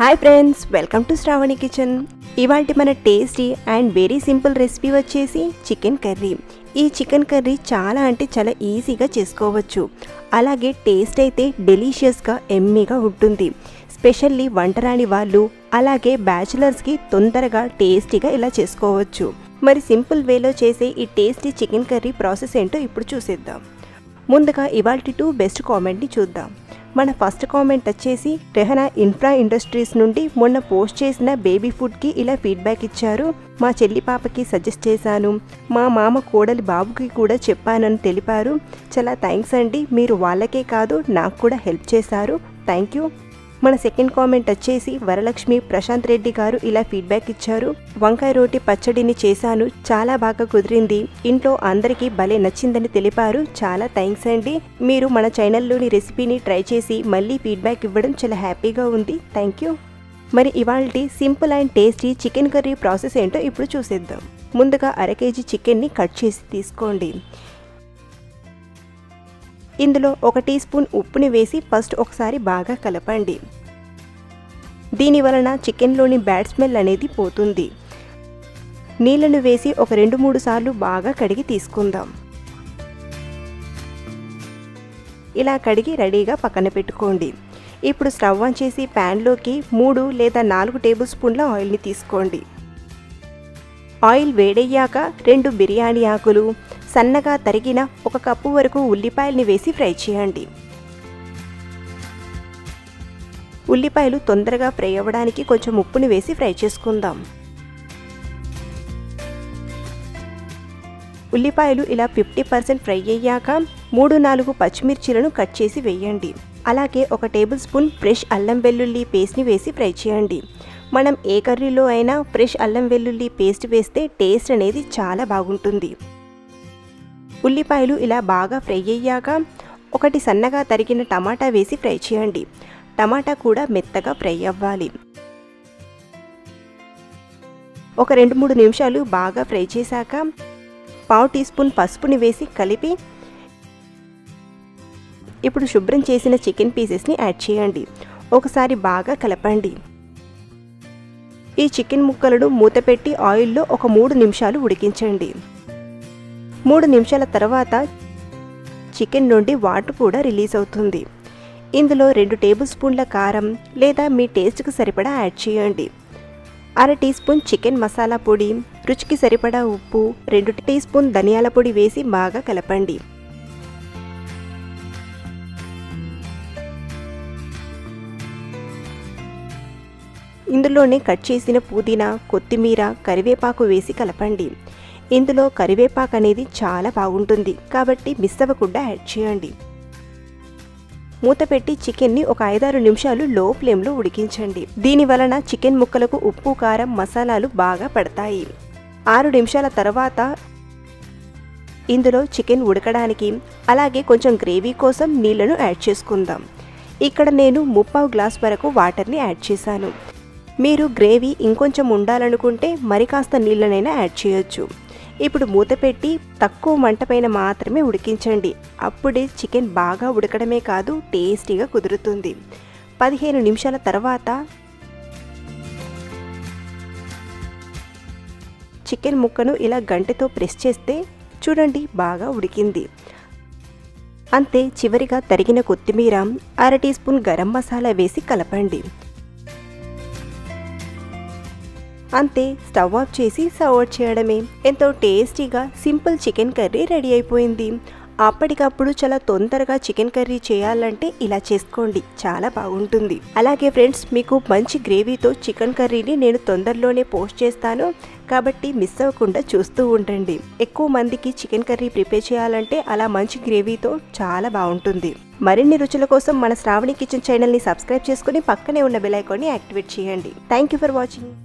Hi friends, welcome to Sravani kitchen. ఇవాల్టి మన tasty and very simple recipe వచ్చేసి chicken curry. ఈ చికెన్ కర్రీ చాలా అంటే చాలా ఈజీగా చేసుకోవచ్చు. అలాగే టేస్ట్ అయితే డెలీషియస్గా ఎమ్మీగా ఉంటుంది. స్పెషల్లీ వంటరాని వాళ్ళు అలాగే బ్యాచిలర్స్కి తొందరగా టేస్టీగా ఇలా చేసుకోవచ్చు. మరి సింపుల్ వేలో చేసే ఈ టేస్టీ చికెన్ కర్రీ ప్రాసెస్ ఏంటో ఇప్పుడు చూసేద్దాం. ముందుగా ఇవాల్టి 2 బెస్ట్ కామెంట్ని చూద్దాం. మన ఫస్ట్ కామెంట్ వచ్చేసి రెహనా ఇన్ఫ్రా ఇండస్ట్రీస్ నుండి మొన్న పోస్ట్ చేసిన బేబీ ఫుడ్కి ఇలా ఫీడ్బ్యాక్ ఇచ్చారు. మా చెల్లి పాపకి సజెస్ట్ చేశాను, మా మామ కోడలి బాబుకి కూడా చెప్పానని తెలిపారు. చాలా థ్యాంక్స్ అండి, మీరు వాళ్ళకే కాదు నాకు కూడా హెల్ప్ చేశారు, థ్యాంక్ యూ. మన సెకండ్ కామెంట్ వచ్చేసి వరలక్ష్మి ప్రశాంత్ రెడ్డి గారు ఇలా ఫీడ్బ్యాక్ ఇచ్చారు. వంకాయ రోటి పచ్చడిని చేశాను, చాలా బాగా కుదిరింది, ఇంట్లో అందరికీ భలే నచ్చిందని తెలిపారు. చాలా థ్యాంక్స్ అండి, మీరు మన ఛానల్లోని రెసిపీని ట్రై చేసి మళ్ళీ ఫీడ్బ్యాక్ ఇవ్వడం చాలా హ్యాపీగా ఉంది, థ్యాంక్ యూ. మరి ఇవాల్టి simple and tasty chicken curry process ఏంటో ఇప్పుడు చూసేద్దాం. ముందుగా 1/2 kg చికెన్ని కట్ చేసి తీసుకోండి. ఇందులో 1 టీ స్పూన్ ఉప్పుని వేసి ఫస్ట్ ఒకసారి బాగా కలపండి. దీని వలన చికెన్లోని బ్యాడ్ స్మెల్ అనేది పోతుంది. నీళ్లను వేసి ఒక 2-3 సార్లు బాగా కడిగి తీసుకుందాం. ఇలా కడిగి రెడీగా పక్కన పెట్టుకోండి. ఇప్పుడు స్టవ్ ఆన్ చేసి ప్యాన్లోకి 3 లేదా 4 టేబుల్ స్పూన్ల ఆయిల్ని తీసుకోండి. ఆయిల్ వేడయ్యాక 2 బిర్యానీ ఆకులు, సన్నగా తరిగిన 1 కప్పు వరకు ఉల్లిపాయల్ని వేసి ఫ్రై చేయండి. ఉల్లిపాయలు తొందరగా ఫ్రై అవ్వడానికి కొంచెం ఉప్పుని వేసి ఫ్రై చేసుకుందాం. ఉల్లిపాయలు ఇలా 50% ఫ్రై అయ్యాక 3-4 పచ్చిమిర్చీలను కట్ చేసి వేయండి. అలాగే 1 టేబుల్ స్పూన్ ఫ్రెష్ అల్లం వెల్లుల్లి పేస్ట్ని వేసి ఫ్రై చేయండి. మనం ఏ కర్రీలో అయినా ఫ్రెష్ అల్లం వెల్లుల్లి పేస్ట్ వేస్తే టేస్ట్ అనేది చాలా బాగుంటుంది. ఉల్లిపాయలు ఇలా బాగా ఫ్రై అయ్యాక 1 సన్నగా తరిగిన టమాటా వేసి ఫ్రై చేయండి. టమాటా కూడా మెత్తగా ఫ్రై అవ్వాలి. ఒక 2-3 నిమిషాలు బాగా ఫ్రై చేశాక 1/2 టీ స్పూన్ పసుపుని వేసి కలిపి ఇప్పుడు శుభ్రం చేసిన చికెన్ పీసెస్ని యాడ్ చేయండి. ఒకసారి బాగా కలపండి. ఈ చికెన్ ముక్కలను మూత పెట్టి ఆయిల్లో ఒక 3 నిమిషాలు ఉడికించండి. 3 నిమిషాల తర్వాత చికెన్ నుండి వాటర్ కూడా రిలీజ్ అవుతుంది. ఇందులో 2 టేబుల్ స్పూన్ల కారం లేదా మీ టేస్ట్కి సరిపడా యాడ్ చేయండి. 1/2 టీ స్పూన్ చికెన్ మసాలా పొడి, రుచికి సరిపడా ఉప్పు, 2 టీ స్పూన్ ధనియాల పొడి వేసి బాగా కలపండి. ఇందులోనే కట్ చేసిన పుదీనా, కొత్తిమీర, కరివేపాకు వేసి కలపండి. ఇందులో కరివేపాకు అనేది చాలా బాగుంటుంది కాబట్టి మిస్ అవ్వకుండా యాడ్ చేయండి. మూత పెట్టి చికెన్ని ఒక 5-6 నిమిషాలు లో ఫ్లేమ్లో ఉడికించండి. దీని వలన చికెన్ ముక్కలకు ఉప్పు, కారం, మసాలాలు బాగా పడతాయి. 6 నిమిషాల తర్వాత ఇందులో చికెన్ ఉడకడానికి అలాగే కొంచెం గ్రేవీ కోసం నీళ్లను యాడ్ చేసుకుందాం. ఇక్కడ నేను 3/4 గ్లాస్ వరకు వాటర్ని యాడ్ చేశాను. మీరు గ్రేవీ ఇంకొంచెం ఉండాలనుకుంటే మరి కాస్త నీళ్ళనైనా యాడ్ చేయొచ్చు. ఇప్పుడు మూత పెట్టి తక్కువ మంట పైన మాత్రమే ఉడికించండి. అప్పుడే చికెన్ బాగా ఉడకడమే కాదు టేస్టీగా కుదురుతుంది. 15 నిమిషాల తర్వాత చికెన్ ముక్కను ఇలా గంటెతో ప్రెస్ చేస్తే చూడండి బాగా ఉడికింది. అంతే, చివరిగా తరిగిన కొత్తిమీర, 1/2 టీ స్పూన్ గరం మసాలా వేసి కలపండి. అంతే, స్టవ్ ఆఫ్ చేసి సర్వ్ చేయడమే. ఎంతో టేస్టీగా సింపుల్ చికెన్ కర్రీ రెడీ అయిపోయింది. అప్పటికప్పుడు చాలా తొందరగా చికెన్ కర్రీ చేయాలంటే ఇలా చేసుకోండి, చాలా బాగుంటుంది. అలాగే ఫ్రెండ్స్, మీకు మంచి గ్రేవీతో చికెన్ కర్రీని నేను తొందరలోనే పోస్ట్ చేస్తాను కాబట్టి మిస్ అవ్వకుండా చూస్తూ ఉండండి. ఎక్కువ మందికి చికెన్ కర్రీ ప్రిపేర్ చేయాలంటే అలా మంచి గ్రేవీతో చాలా బాగుంటుంది. మరిన్ని రుచుల కోసం మన శ్రావణి కిచెన్ ఛానల్ని సబ్స్క్రైబ్ చేసుకుని పక్కనే ఉన్న బెల్ ఐకాన్ని యాక్టివేట్ చేయండి. Thank you for watching.